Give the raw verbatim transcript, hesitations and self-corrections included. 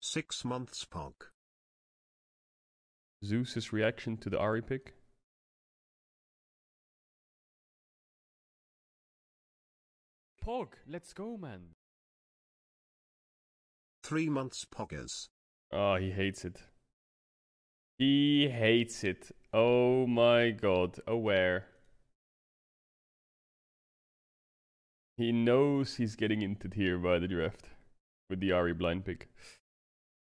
Six months Pog. Zeus's reaction to the Ahri pick. Pog, let's go, man. Three months Poggers. Oh, he hates it. He hates it. Oh my god. Aware. He knows he's getting into here by the draft with the Ahri blind pick.